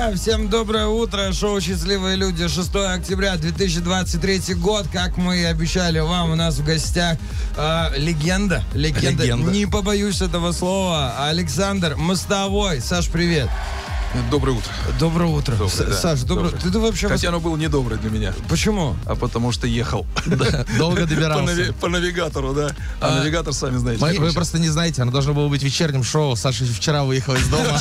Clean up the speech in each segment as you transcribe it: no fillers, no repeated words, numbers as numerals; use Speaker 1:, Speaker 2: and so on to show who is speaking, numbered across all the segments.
Speaker 1: Друзья, всем доброе утро. Шоу «Счастливые люди». 6 октября 2023 год. Как мы и обещали вам, у нас в гостях легенда. Не побоюсь этого слова. Александр Мостовой. Саш, привет.
Speaker 2: Доброе утро.
Speaker 1: Доброе утро. Саш, доброе. Ты вообще...
Speaker 2: Хотя оно было недоброе для меня.
Speaker 1: Почему?
Speaker 2: А потому что ехал.
Speaker 3: Долго добирался.
Speaker 2: По навигатору, да. А навигатор, сами знаете.
Speaker 3: Вы просто не знаете, оно должно было быть вечерним шоу. Саша вчера выехал из дома.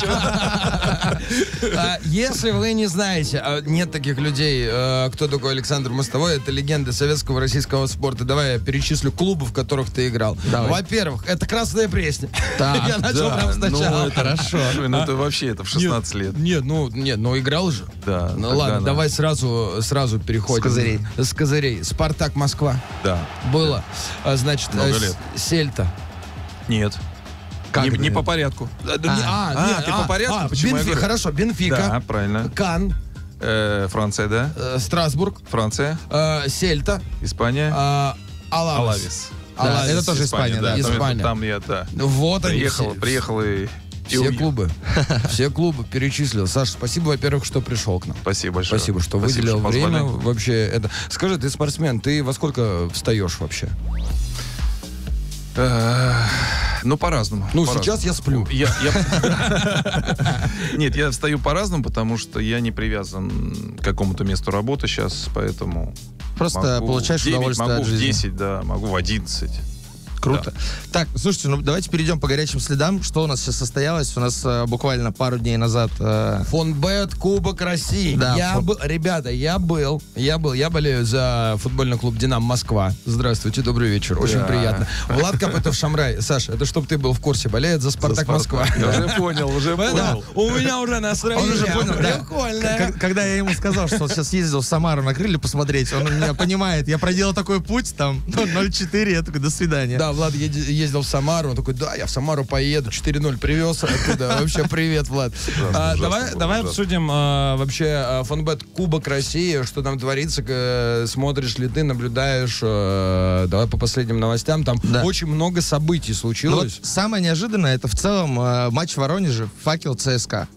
Speaker 1: Если вы не знаете, нет таких людей, кто такой Александр Мостовой, это легенда советского российского спорта. Давай я перечислю клубы, в которых ты играл. Во-первых, это «Красная Пресня». Я начал прям сначала.
Speaker 3: Хорошо.
Speaker 2: Ну это вообще, это в 16 лет.
Speaker 1: Нет, играл же.
Speaker 2: Да.
Speaker 1: Ну ладно, давай сразу переходим. С козырей. «Спартак Москва».
Speaker 2: Да.
Speaker 1: Было. Значит,
Speaker 2: много лет.
Speaker 1: «Сельта».
Speaker 2: Нет. Не по порядку.
Speaker 1: Ты по
Speaker 2: порядку? Почему я говорю?
Speaker 1: Хорошо, «Бенфика».
Speaker 2: Да, правильно.
Speaker 1: «Кан».
Speaker 2: Франция, да.
Speaker 1: «Страсбург».
Speaker 2: Франция.
Speaker 1: «Сельта».
Speaker 2: Испания.
Speaker 1: «Алавес».
Speaker 3: Да, это тоже Испания, да.
Speaker 1: Испания.
Speaker 2: Там я, да.
Speaker 1: Вот
Speaker 2: Приехал и...
Speaker 1: Все клубы перечислил. Саш, спасибо, во-первых, что пришел к нам.
Speaker 2: Спасибо большое.
Speaker 1: Спасибо, что выделил время. Вообще это. Скажи, ты спортсмен, ты во сколько встаешь вообще?
Speaker 2: Ну, по-разному.
Speaker 1: Сейчас я сплю.
Speaker 2: Нет, я встаю по-разному, потому что я не привязан к какому-то месту работы сейчас, поэтому...
Speaker 3: Просто получаешь удовольствие от жизни.
Speaker 2: Могу в 10, да, могу в 11.
Speaker 3: Круто. Да. Так, слушайте, давайте перейдем по горячим следам. Что у нас сейчас состоялось? У нас буквально пару дней назад...
Speaker 1: Фонбет, Кубок России.
Speaker 3: Да,
Speaker 1: Ребята, я болею за футбольный клуб «Динамо Москва». Здравствуйте, добрый вечер. Очень приятно. Влад Копытов-Шамрай. Саша, это чтобы ты был в курсе, болеет за «Спартак Москва».
Speaker 2: Я уже понял.
Speaker 1: У меня уже настроение.
Speaker 3: Он уже понял,
Speaker 1: прикольно.
Speaker 3: Когда я ему сказал, что он сейчас ездил в Самару на крылья посмотреть, он меня понимает. Я проделал такой путь, там, 0,4, я такой, до свидания.
Speaker 1: Да, Влад ездил в Самару, он такой, да, я в Самару поеду, 4-0 привез оттуда. Вообще, привет, Влад. Давай обсудим вообще Фонбет Кубок России, что там творится, смотришь ли ты, наблюдаешь. Давай по последним новостям, там очень много событий случилось.
Speaker 3: Самое неожиданное, это в целом матч в Воронеже, «Факел» ЦСКА.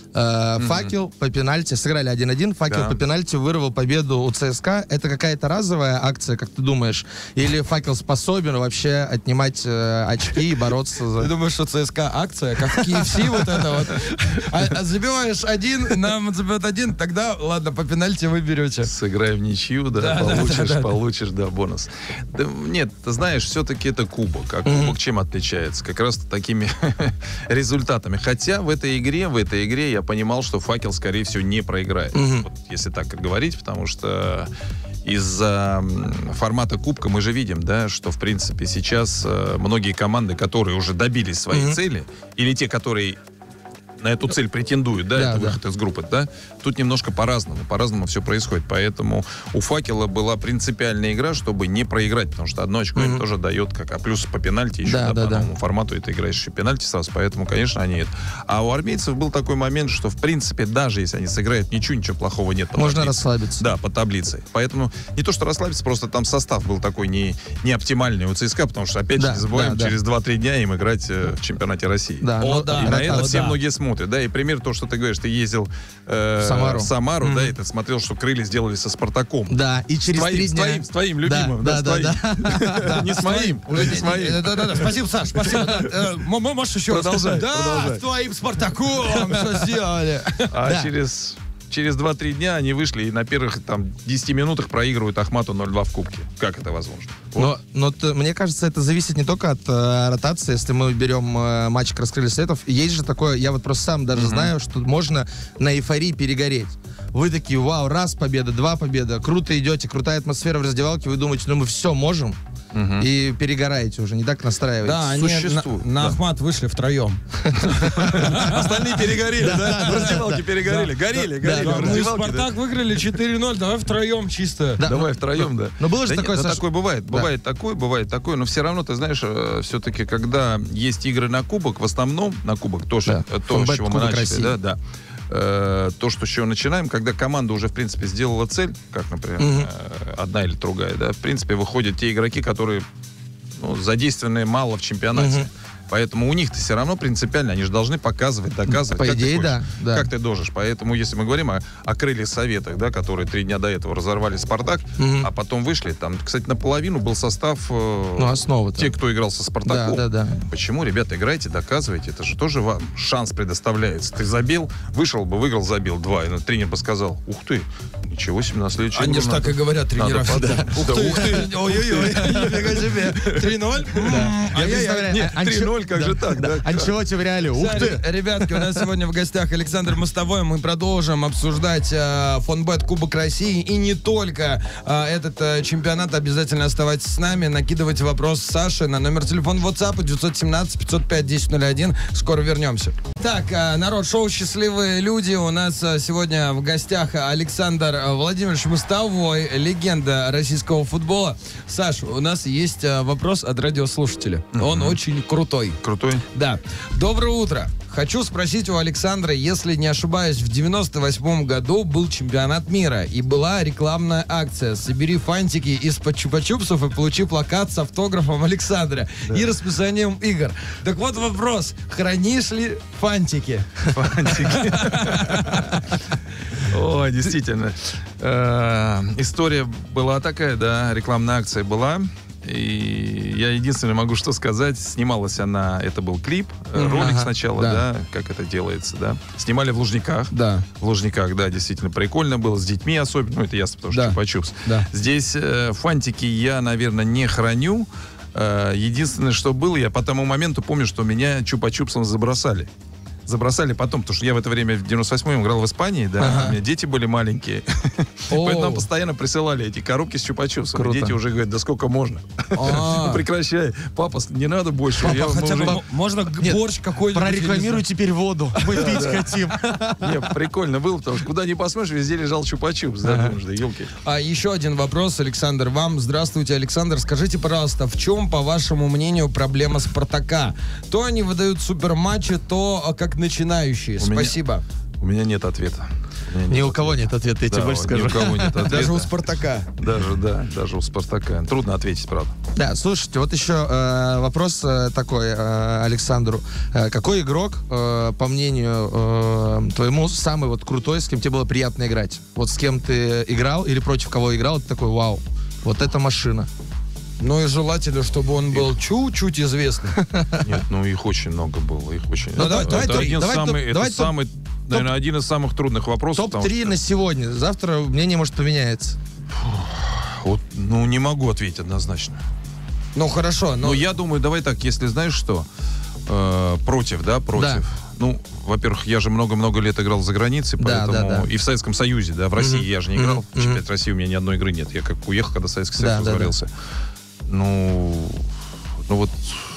Speaker 3: «Факел» по пенальти, сыграли 1-1, «Факел» по пенальти вырвал победу у ЦСКА. Это какая-то разовая акция, как ты думаешь? Или «Факел» способен вообще отнимать очки и бороться за...
Speaker 1: Ты думаешь, что ЦСКА акция, как в KFC вот это вот? Забиваешь один, нам забьет один, тогда, ладно, по пенальти вы берете.
Speaker 2: Сыграй в ничью, да, получишь, да, бонус. Нет, ты знаешь, все-таки это кубок. А кубок чем отличается? Как раз такими результатами. Хотя в этой игре я понимал, что «Факел», скорее всего, не проиграет. Вот, если так говорить, потому что из-за формата кубка мы же видим, да, что, в принципе, сейчас многие команды, которые уже добились своей цели, или те, которые на эту цель претендуют, да, это выход из группы, да, тут немножко по-разному все происходит, поэтому у «Факела» была принципиальная игра, чтобы не проиграть, потому что одно очко им тоже дает, а плюс по пенальти еще, по новому формату ты играешь еще пенальти сразу, поэтому, конечно, они это. А у армейцев был такой момент, что, в принципе, даже если они сыграют ничего плохого нет.
Speaker 3: Можно расслабиться.
Speaker 2: Да, по таблице. Поэтому не то, что расслабиться, просто там состав был такой не оптимальный у ЦСКА, потому что, опять же, не забываем, через 2-3 дня им играть в чемпионате России.
Speaker 1: И
Speaker 2: на это все многие смотрят. Да, и пример то, что ты говоришь, ты ездил в Самару, да, и ты смотрел, что крылья сделали со «Спартаком».
Speaker 3: Да, и через 3 дня...
Speaker 2: С твоим любимым,
Speaker 3: да.
Speaker 2: Не с моим, уже не с моим.
Speaker 1: Да, спасибо, Саш, спасибо. Можешь еще
Speaker 2: продолжать.
Speaker 1: Да, с твоим «Спартаком» все сделали.
Speaker 2: А через 2-3 дня они вышли и на первых 10 минутах проигрывают Ахмату 0-2 в кубке. Как это возможно?
Speaker 3: Вот. Но мне кажется, это зависит не только от ротации. Если мы берем матч «Раскрыли Советов», есть же такое, я вот просто сам даже знаю, что можно на эйфории перегореть. Вы такие, вау, раз победа, 2 победа, круто идете, крутая атмосфера в раздевалке, вы думаете, мы все можем, и перегораете уже, не так настраиваетесь.
Speaker 1: Да, они на Ахмат вышли втроем.
Speaker 2: Остальные перегорели, да? В раздевалке перегорели. Горели.
Speaker 1: Мы «Спартак» выиграли 4-0, давай втроем чисто.
Speaker 2: Давай втроем, да.
Speaker 3: Но было же такое, Саша...
Speaker 2: Такое бывает. Бывает такое, но все равно, ты знаешь, все-таки, когда есть игры на кубок, в основном на кубок, то, с чего мы начали, то, что с чего начинаем, когда команда уже, в принципе, сделала цель, как, например, одна или другая, да, в принципе, выходят те игроки, которые задействованы мало в чемпионате. Поэтому у них-то все равно принципиально, они же должны показывать, доказывать.
Speaker 3: По идее, да.
Speaker 2: Как ты должен. Поэтому, если мы говорим о крыльях Советах, да, которые 3 дня до этого разорвали «Спартак», а потом вышли, там, кстати, наполовину был состав
Speaker 3: основа-то.
Speaker 2: те, кто играл со «Спартаком».
Speaker 3: Да.
Speaker 2: Почему, ребята, играйте, доказывайте. Это же тоже вам шанс предоставляется. Ты забил, вышел бы, выиграл, забил 2. И тренер бы сказал: ух ты, ничего себе, на следующий
Speaker 1: Они же так и говорят, тренера.
Speaker 2: Ух ты.
Speaker 1: Ой-ой-ой, нифига себе. 3-0?
Speaker 2: Нет, 3-0, как же так, да?
Speaker 3: Анчелотти в Реале, ух ты.
Speaker 1: Ребятки, у нас сегодня в гостях Александр Мостовой. Мы продолжим обсуждать Фонбет Кубок России. И не только этот чемпионат. Обязательно оставайтесь с нами. Накидывайте вопрос Саше на номер телефона WhatsApp 917-505-1001. Скоро вернемся. Так, народ, шоу «Счастливые люди». У нас сегодня в гостях Александр Владимирович Мостовой, легенда российского футбола. Саш, у нас есть вопрос от радиослушателя. Он очень крутой.
Speaker 2: Крутой?
Speaker 1: Да. Доброе утро. Хочу спросить у Александра, если не ошибаюсь, в 98 году был чемпионат мира и была рекламная акция «Собери фантики из-под чупа-чупсов и получи плакат с автографом Александра и расписанием игр». Так вот вопрос, хранишь ли фантики?
Speaker 2: Фантики. О, действительно. История была такая, да, рекламная акция была. И я единственное могу что сказать, снималась она, это был клип, ролик сначала, да, как это делается, да. Снимали в Лужниках.
Speaker 1: Да.
Speaker 2: В Лужниках, да, действительно прикольно было, с детьми особенно, ну это ясно, потому что чупа-чупс. Да. Здесь фантики я, наверное, не храню. Единственное, что было, я по тому моменту помню, что меня чупа-чупсом забросали потом, потому что я в это время в 98-м играл в Испании, да, у меня дети были маленькие, поэтому нам постоянно присылали эти коробки с чупа-чупсом. Дети уже говорят: да сколько можно? Прекращай, папа, не надо больше.
Speaker 1: Хотя бы можно борщ какой-нибудь.
Speaker 3: Прорекламируй теперь воду, мы пить хотим.
Speaker 2: Нет, прикольно было, потому что куда ни посмотришь, везде лежал чупа-чупс, да, елки.
Speaker 1: Еще один вопрос, Александр, вам. Здравствуйте, Александр. Скажите, пожалуйста, в чем, по вашему мнению, проблема «Спартака»? То они выдают суперматчи, то как начинающие. Спасибо.
Speaker 2: У меня нет ответа.
Speaker 3: Ни у кого нет ответа, я тебе больше скажу.
Speaker 2: Ни у кого нет ответа.
Speaker 1: Даже у «Спартака».
Speaker 2: Даже у «Спартака». Трудно ответить, правда.
Speaker 3: Да, слушайте, вот еще вопрос такой Александру. Какой игрок, по мнению твоему, самый вот крутой, с кем тебе было приятно играть? Вот с кем ты играл или против кого играл, ты такой: вау, вот эта машина.
Speaker 1: Ну и желательно, чтобы он был чуть-чуть известный.
Speaker 2: Нет, ну их очень много было. Их очень. Наверное, один из самых трудных вопросов.
Speaker 3: Топ-3 на сегодня. Завтра мнение, может, поменяется.
Speaker 2: Вот, ну, не могу ответить однозначно.
Speaker 1: Ну, хорошо.
Speaker 2: Но я думаю, давай так, если знаешь что, против. Да. Ну, во-первых, я же много-много лет играл за границей, поэтому и в Советском Союзе, да, в России я же не играл. В чемпионате России у меня ни одной игры нет. Я как уехал, когда Советский Союз развалился. Ну вот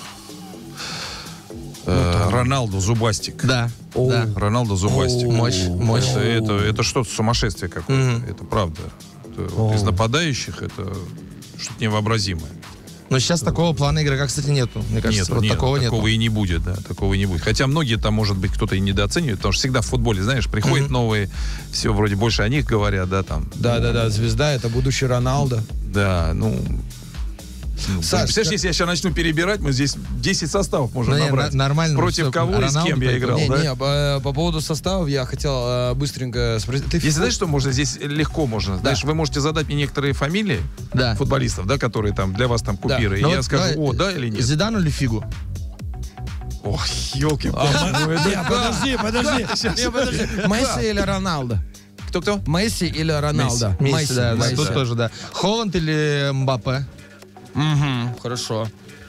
Speaker 2: Роналду Зубастик.
Speaker 3: Да.
Speaker 2: Роналду Зубастик.
Speaker 3: Мощь.
Speaker 2: Это что-то сумасшествие какое-то. Это правда. Из нападающих это что-то невообразимое.
Speaker 3: Но сейчас такого плана игрока, кстати, нету. Мне кажется,
Speaker 2: такого и не будет, да. Такого и не будет. Хотя многие там, может быть, кто-то и недооценивает, потому что всегда в футболе, знаешь, приходят новые, все вроде больше о них говорят, да, там.
Speaker 1: Да, звезда, это будущий Роналдо.
Speaker 2: Да, Саш, представляешь, если я сейчас начну перебирать, мы здесь 10 составов можем набрать.
Speaker 3: Нормально.
Speaker 2: Против кого и с кем я играл, да?
Speaker 1: По поводу составов я хотел быстренько спросить.
Speaker 2: Если знаешь, что можно здесь легко можно? Знаешь, вы можете задать мне некоторые фамилии футболистов, да, которые там для вас там купиры, и я скажу, да или нет.
Speaker 3: Зидану или Фигу?
Speaker 2: Ох, елки-палки.
Speaker 1: Подожди. Месси или Роналдо?
Speaker 2: Кто?
Speaker 1: Месси или Роналдо?
Speaker 3: Месси, да. Тут тоже, да. Холланд или Мбаппе?
Speaker 1: Хорошо.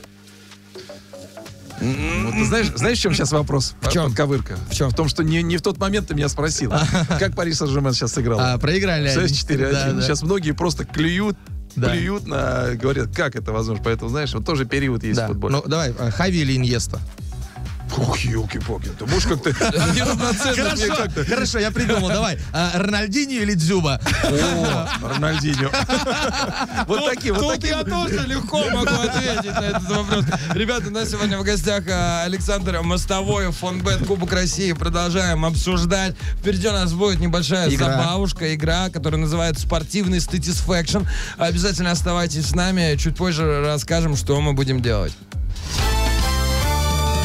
Speaker 2: Вот, ты знаешь, в чем сейчас вопрос?
Speaker 1: В чем?
Speaker 2: Подковырка.
Speaker 1: В чем?
Speaker 2: В том, что не в тот момент ты меня спросил. Как Париж Сен-Жермен сейчас сыграл?
Speaker 3: Проиграли.
Speaker 2: 6-4-1. Сейчас многие просто клюют, говорят, как это возможно. Поэтому, знаешь, вот тоже период есть в футболе.
Speaker 3: Ну, давай, Хави или Иньеста?
Speaker 2: Ух, елки-палки, ты можешь как-то неравноценно.
Speaker 3: Хорошо, я придумал, давай. Рональдиньо или Дзюба?
Speaker 2: О, Рональдиньо. Вот такие.
Speaker 1: Тут я тоже легко могу ответить на этот вопрос. Ребята, у нас сегодня в гостях Александр Мостовой, Фонбет, Кубок России. Продолжаем обсуждать. Впереди у нас будет небольшая забавушка, игра, которая называется «Спортивный Satisfaction». Обязательно оставайтесь с нами. Чуть позже расскажем, что мы будем делать.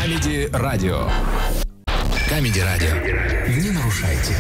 Speaker 4: Камеди-радио. Камеди-радио. Не нарушайте.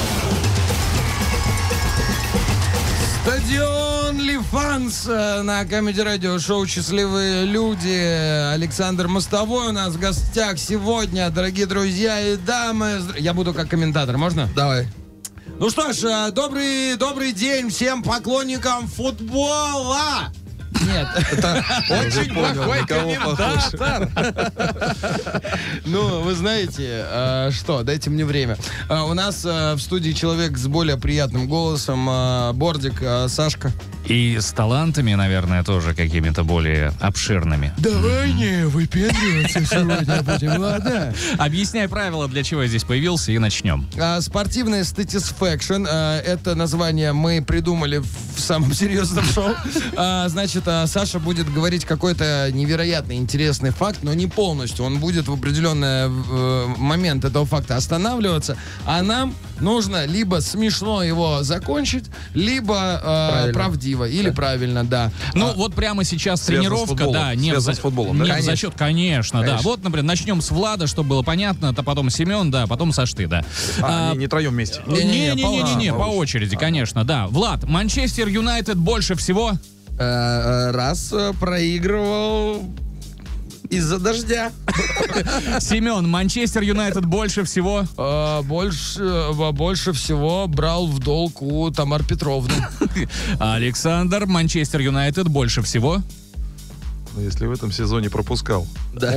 Speaker 1: Стадион Лифанс на Камеди Радио, шоу «Счастливые люди». Александр Мостовой у нас в гостях сегодня, дорогие друзья и дамы. Я буду как комментатор, можно?
Speaker 3: Давай.
Speaker 1: Ну что ж, добрый день всем поклонникам футбола. Нет, это очень плохой комментатор. Ну, вы знаете, что, дайте мне время. У нас в студии человек с более приятным голосом, Бордик, Сашка.
Speaker 5: И с талантами, наверное, тоже какими-то более обширными.
Speaker 1: Давай не выпендриваться сегодня будем, ладно?
Speaker 5: Объясняй правила, для чего я здесь появился, и начнем.
Speaker 1: Спортивная Satisfaction, это название мы придумали в самом серьезном шоу. Значит, Саша будет говорить какой-то невероятно интересный факт, но не полностью. Он будет в определенный момент этого факта останавливаться, а нам нужно либо смешно его закончить, либо правдиво или правильно, да.
Speaker 5: Ну, вот прямо сейчас тренировка, да, не
Speaker 2: с футболом,
Speaker 5: не в зачет, конечно, да. Вот, например, начнем с Влада, чтобы было понятно, то потом Семен, да, потом Сашты, да.
Speaker 2: Не троем вместе.
Speaker 5: Не, по очереди, конечно, да. Влад, Манчестер Юнайтед больше всего...
Speaker 3: Раз проигрывал из-за дождя.
Speaker 5: Семен, Манчестер Юнайтед больше всего...
Speaker 1: Больше всего брал в долг у Тамары Петровны.
Speaker 5: Александр, Манчестер Юнайтед больше всего...
Speaker 2: Если в этом сезоне пропускал.
Speaker 3: Да.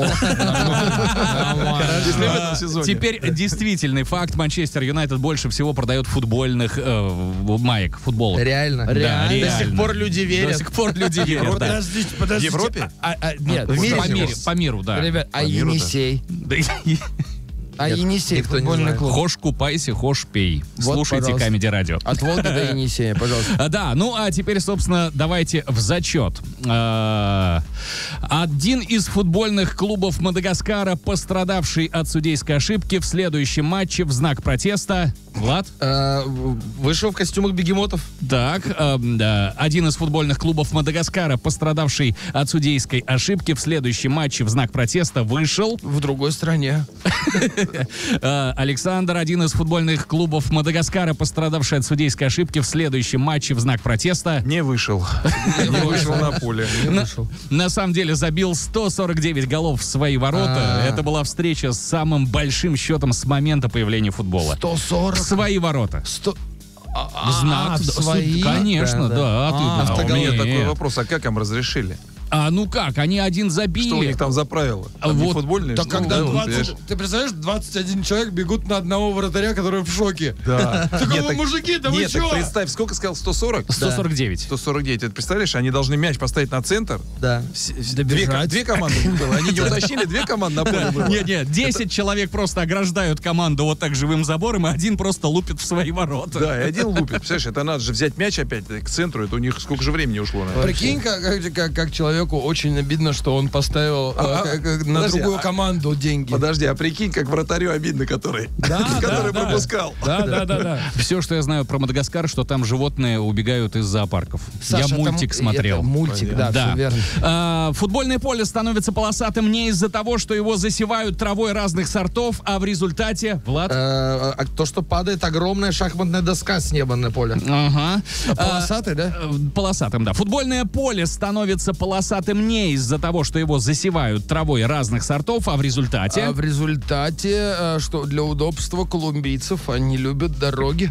Speaker 2: Если в этом сезоне.
Speaker 5: Теперь действительный факт. Манчестер Юнайтед больше всего продает футбольных маек, футболок.
Speaker 3: Реально?
Speaker 5: Да, реально.
Speaker 3: До сих пор люди верят.
Speaker 5: До сих пор люди верят, да.
Speaker 1: Подождите.
Speaker 2: В Европе?
Speaker 1: Нет,
Speaker 3: в мире
Speaker 5: По миру, да.
Speaker 1: Ребят, а
Speaker 2: миру,
Speaker 1: Енисей?
Speaker 5: Да.
Speaker 1: А Енисей,
Speaker 3: никто не
Speaker 1: футбольный
Speaker 3: знает.
Speaker 1: клуб.
Speaker 5: Хошь купайся, хошь пей.
Speaker 1: Вот,
Speaker 5: Слушайте
Speaker 1: пожалуйста.
Speaker 5: Камеди Радио.
Speaker 1: От Волги до Енисея, пожалуйста.
Speaker 5: Да, ну а теперь, собственно, давайте в зачет. Один из футбольных клубов Мадагаскара, пострадавший от судейской ошибки в следующем матче в знак протеста. Влад?
Speaker 3: Вышел в костюмах бегемотов.
Speaker 5: Так, да. Один из футбольных клубов Мадагаскара, пострадавший от судейской ошибки в следующем матче в знак протеста, вышел.
Speaker 1: В другой стране.
Speaker 5: Александр, один из футбольных клубов Мадагаскара, пострадавший от судейской ошибки в следующем матче в знак протеста.
Speaker 2: Не вышел. Не вышел на поле.
Speaker 5: На самом деле забил 149 голов в свои ворота. Это была встреча с самым большим счетом с момента появления футбола.
Speaker 1: 140.
Speaker 5: В свои ворота. Знак.
Speaker 1: свои?
Speaker 5: Конечно, да.
Speaker 2: У меня
Speaker 5: умеешь.
Speaker 2: такой вопрос, а как им разрешили?
Speaker 5: Ну как, они один забили.
Speaker 2: Что у них там за правила? Там не
Speaker 5: Вот,
Speaker 2: футбольные?
Speaker 1: Так
Speaker 2: что ли?
Speaker 1: когда
Speaker 2: Ну,
Speaker 1: 20... Ты представляешь, 21 человек бегут на одного вратаря, который в шоке.
Speaker 2: Да.
Speaker 1: Такого, мужики, да вы
Speaker 2: Нет, так
Speaker 1: чё?
Speaker 2: представь, сколько сказал, 140?
Speaker 5: 149.
Speaker 2: 149. Ты представляешь, они должны мяч поставить на центр.
Speaker 3: Да.
Speaker 1: Добежать.
Speaker 2: Две команды было. Они не утащили, две команды на поле было.
Speaker 5: Нет, 10 человек просто ограждают команду вот так живым забором, и один просто лупит в свои ворота.
Speaker 2: Да, и один лупит. Представляешь, это надо же взять мяч опять к центру, это у них сколько же времени ушло на это.
Speaker 1: Прикинь, как человеку очень обидно, что он поставил на
Speaker 2: Подожди,
Speaker 1: другую команду деньги.
Speaker 2: Подожди, а прикинь, как вратарю обидно, который пропускал.
Speaker 1: Да.
Speaker 5: Все, что я знаю про Мадагаскар, что там животные убегают из зоопарков.
Speaker 1: Саша,
Speaker 5: Я мультик
Speaker 1: там-
Speaker 5: смотрел.
Speaker 1: это мультик, да, все верно.
Speaker 5: Футбольное поле становится полосатым не из-за того, что его засевают травой разных сортов, а в результате... Влад?
Speaker 3: То, что падает огромная шахматная доска с неба на поле.
Speaker 5: Ага.
Speaker 1: Полосатый, да?
Speaker 5: Полосатым, да. Футбольное поле становится полосатым не из-за того, что его засевают травой разных сортов, а в результате...
Speaker 1: А в результате, что для удобства колумбийцев они любят дороги.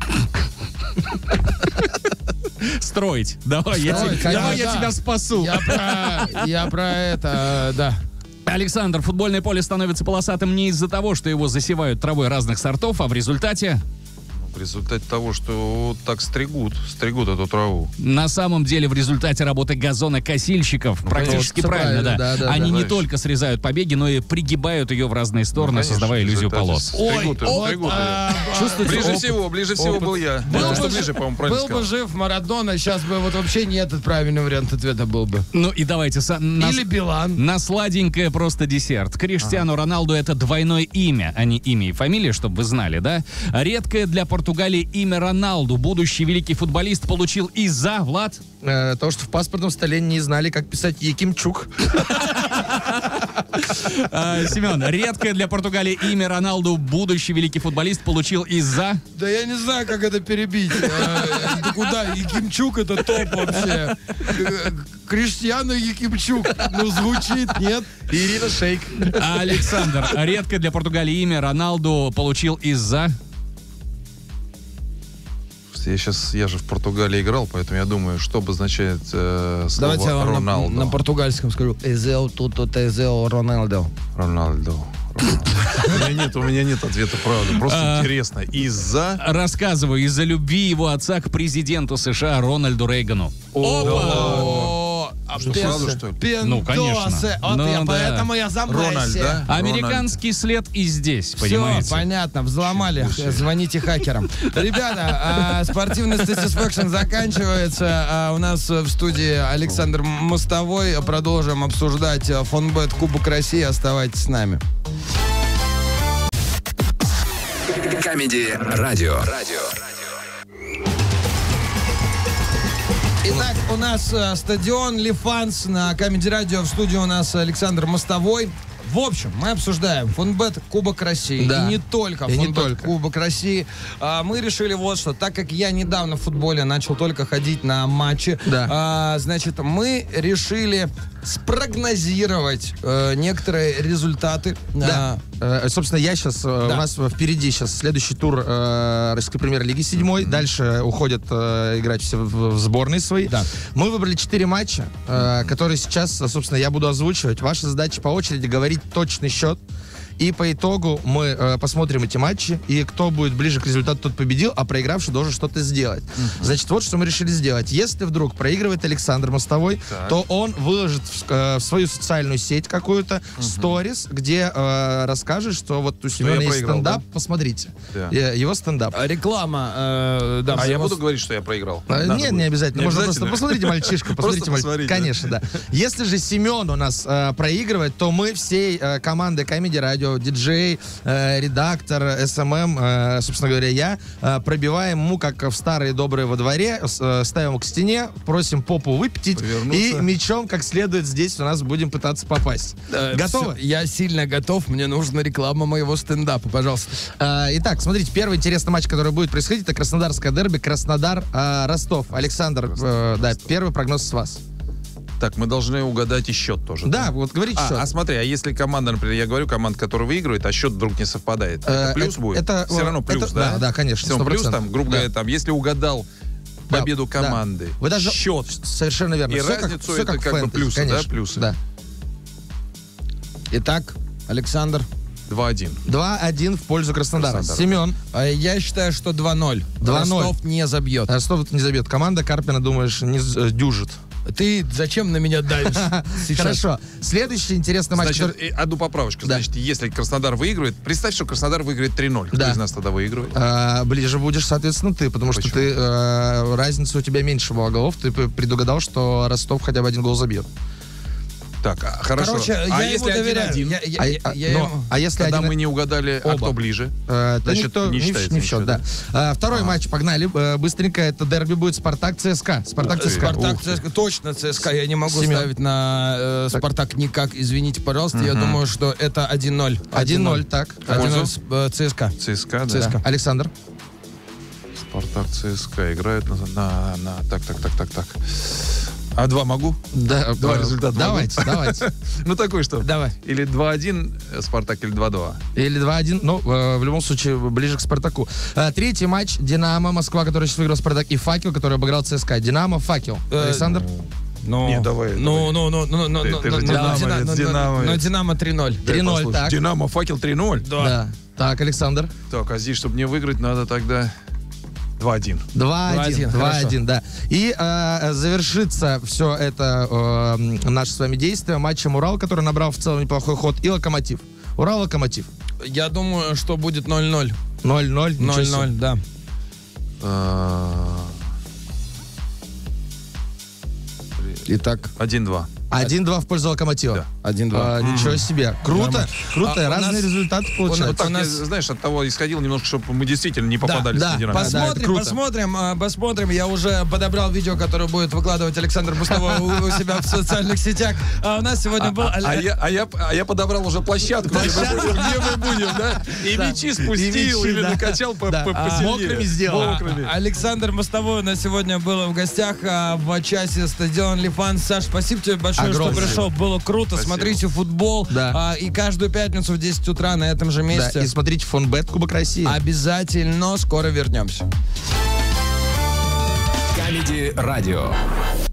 Speaker 5: Строить. Давай, я
Speaker 1: Строить,
Speaker 5: давай я
Speaker 1: да.
Speaker 5: тебя спасу.
Speaker 1: Я про это, да.
Speaker 5: Александр, футбольное поле становится полосатым не из-за того, что его засевают травой разных сортов, а в результате...
Speaker 2: В результате того, что вот так стригут эту траву.
Speaker 5: На самом деле, в результате работы газонокосильщиков, практически
Speaker 3: вот,
Speaker 5: правильно, да,
Speaker 3: правильно, да,
Speaker 5: они не
Speaker 2: знаешь.
Speaker 5: только срезают побеги, но и пригибают ее в разные стороны,
Speaker 2: Конечно,
Speaker 5: создавая
Speaker 2: в
Speaker 5: иллюзию
Speaker 2: результате
Speaker 5: полос.
Speaker 2: стригут её.
Speaker 1: Чувствуете?
Speaker 2: Ближе всего был я. Потому что ближе, по-моему, правильно
Speaker 1: Был бы
Speaker 2: сказал.
Speaker 1: жив Марадона, сейчас бы вот вообще не этот правильный вариант ответа был бы.
Speaker 5: Ну и давайте
Speaker 1: Или Билан.
Speaker 5: на сладенькое просто десерт. Криштиану Роналду это двойное имя, а не имя и фамилия, чтобы вы знали, да? Редкое для Португалии имя Роналду. Будущий великий футболист получил из-за, Влад?
Speaker 3: То, что в паспортном столе не знали, как писать Якимчук.
Speaker 5: Семен, редкое для Португалии имя Роналду будущий великий футболист получил из-за...
Speaker 1: Да я не знаю, как это перебить. Да куда? Якимчук — это топ вообще. Криштиану Якимчук. Ну, звучит, нет?
Speaker 2: Ирина Шейк.
Speaker 5: Александр, редкое для Португалии имя Роналду получил из-за...
Speaker 2: Я же в Португалии играл, поэтому я думаю, что обозначает слово
Speaker 1: Давайте я вам
Speaker 2: Роналдо.
Speaker 1: на португальском скажу. Эзео туто тезео Роналдо.
Speaker 2: Роналдо. У меня нет ответа, правда. Просто интересно. Из-за...
Speaker 5: Рассказываю, из-за любви его отца к президенту США Рональду Рейгану.
Speaker 2: Сразу, что ли?
Speaker 5: Ну, конечно.
Speaker 1: Вот поэтому я за
Speaker 2: Рональд,
Speaker 1: Месси.
Speaker 2: да?
Speaker 5: Американский след и здесь, понимаете?
Speaker 1: Все, понятно, взломали. Звоните хакерам. Ребята, спортивный Satisfaction заканчивается. У нас в студии Александр Мостовой. Продолжим обсуждать фонбет Кубок России. Оставайтесь с нами.
Speaker 4: Камеди Радио.
Speaker 1: Итак, у нас стадион Лифанс на Камеди Радио. В студии у нас Александр Мостовой. В общем, мы обсуждаем фонбет Кубок России.
Speaker 3: Да.
Speaker 1: И не только фонбет Кубок России. Мы решили вот что. Так как я недавно в футболе начал только ходить на матчи, значит, мы решили спрогнозировать некоторые результаты.
Speaker 3: Да. Собственно, я сейчас, у нас впереди сейчас следующий тур Российской премьер-лиги 7. Дальше уходят играть все в сборные свои.
Speaker 1: Да.
Speaker 3: Мы выбрали 4 матча, которые сейчас, собственно, я буду озвучивать. Ваша задача по очереди говорить точный счет. И по итогу мы посмотрим эти матчи, и кто будет ближе к результату, тот победил, а проигравший должен что-то сделать. Значит, вот что мы решили сделать. Если вдруг проигрывает Александр Мостовой, то он выложит в свою социальную сеть какую-то сторис, где расскажет, что вот у Семена есть стендап, да? Посмотрите. Да. Его стендап.
Speaker 1: Реклама.
Speaker 2: Я буду говорить, что я проиграл?
Speaker 3: Нет, не обязательно. Можно просто посмотрите, мальчишка. Посмотрите. Конечно, да. Если же Семен у нас проигрывает, то мы всей командой Камеди Радио, диджей, редактор, СММ, собственно говоря, я, пробиваем ему, как в старые добрые во дворе, ставим его к стене, просим попу выпятить и мячом как следует здесь у нас будем пытаться попасть. Готовы?
Speaker 1: Все, я сильно готов, мне нужна реклама моего стендапа, пожалуйста.
Speaker 3: Итак, смотрите, первый интересный матч, который будет происходить, это краснодарское дерби, Краснодар-Ростов. Александр, первый прогноз с вас.
Speaker 2: Так, мы должны угадать и счет тоже.
Speaker 3: Да, вот говорите счет.
Speaker 2: Смотри, а если команда, например, я говорю, команда, которая выигрывает, а счет вдруг не совпадает, это плюс будет?
Speaker 3: Это
Speaker 2: все равно плюс, да?
Speaker 3: Да, конечно.
Speaker 2: Все, плюс там, грубо говоря, там, если угадал победу команды,
Speaker 3: вы даже
Speaker 2: счет.
Speaker 3: Совершенно верно.
Speaker 2: И
Speaker 3: все
Speaker 2: разницу
Speaker 3: все
Speaker 2: это как бы плюсы,
Speaker 3: конечно,
Speaker 2: да, плюсы.
Speaker 3: Да.
Speaker 1: Итак, Александр.
Speaker 2: 2-1.
Speaker 3: 2-1 в пользу Краснодара. Семен.
Speaker 1: Я считаю, что 2-0.
Speaker 3: 2-0.
Speaker 1: Ростов не забьет.
Speaker 3: Ростов не забьет. Команда Карпина, думаешь, не дюжит.
Speaker 1: Ты зачем на меня давишь сейчас?
Speaker 3: Хорошо. Следующий интересный матч.
Speaker 2: Значит, одну поправочку. Да. Значит, если Краснодар выигрывает, представь, что Краснодар выиграет 3-0. Кто из нас тогда выигрывает?
Speaker 3: Ближе будешь, соответственно, ты, потому что ты разница у тебя меньше была голов. Ты предугадал, что Ростов хотя бы один гол забьет.
Speaker 2: Так, хорошо.
Speaker 1: Короче, я
Speaker 2: если
Speaker 1: ему доверяю.
Speaker 2: 1-1?
Speaker 3: Если
Speaker 2: тогда мы не угадали,
Speaker 3: оба.
Speaker 2: А кто ближе?
Speaker 3: Значит, никто, не считается. Не в счет, да. Второй матч, погнали. Быстренько, это дерби будет Спартак-ЦСКА.
Speaker 1: Спартак-ЦСКА. Точно ЦСКА. Я не могу ставить на Спартак никак. Извините, пожалуйста. Я думаю, что это 1-0.
Speaker 3: 1-0, так.
Speaker 1: 1-0 ЦСКА.
Speaker 2: ЦСКА, да.
Speaker 3: Александр.
Speaker 2: Спартак-ЦСКА играют на... Так. А 2 могу?
Speaker 3: Да.
Speaker 2: 2 результата
Speaker 3: Давайте.
Speaker 2: Ну, такой что?
Speaker 1: Давай.
Speaker 2: Или 2-1 Спартак, или 2-2.
Speaker 3: Или 2-1, ну, в любом случае, ближе к Спартаку. Третий матч. Динамо, Москва, который сейчас выиграл Спартак, и Факел, который обыграл ЦСКА. Динамо, Факел. Александр?
Speaker 2: Не, давай.
Speaker 1: Ну,
Speaker 2: Динамо.
Speaker 1: Динамо 3-0.
Speaker 3: 3-0, так.
Speaker 2: Динамо, Факел 3-0?
Speaker 3: Да. Так, Александр?
Speaker 2: Так, а здесь, чтобы мне выиграть, надо тогда... 2-1.
Speaker 3: 2-1, да. И завершится все это наше с вами действие матчем Урал, который набрал в целом неплохой ход, и Локомотив. Урал-Локомотив.
Speaker 1: Я думаю, что будет 0-0.
Speaker 3: 0-0?
Speaker 1: 0-0, да.
Speaker 3: Итак.
Speaker 2: 1-2.
Speaker 3: 1-2 в пользу Локомотива.
Speaker 1: 1-2.
Speaker 3: Ничего себе. Круто. Круто. Разные результаты получаются.
Speaker 2: Вот так, знаешь, от того исходил немножко, чтобы мы действительно не попадали с Нидерландами.
Speaker 1: Посмотрим. Я уже подобрал видео, которое будет выкладывать Александр Мостовой у себя в социальных сетях. А у нас сегодня был...
Speaker 2: я подобрал уже площадку, где мы будем, да? И мячи спустил, или накачал посильнее.
Speaker 3: Мокрыми сделал.
Speaker 1: Александр Мостовой у нас сегодня был в гостях в часе стадион Лифан. Саш, спасибо тебе большое, что пришел. Было круто.
Speaker 2: Спасибо.
Speaker 1: Смотрите футбол. И каждую пятницу в 10 утра на этом же месте.
Speaker 3: И смотрите Фонбет Кубок России.
Speaker 1: Обязательно. Скоро вернемся.
Speaker 4: Камеди Радио.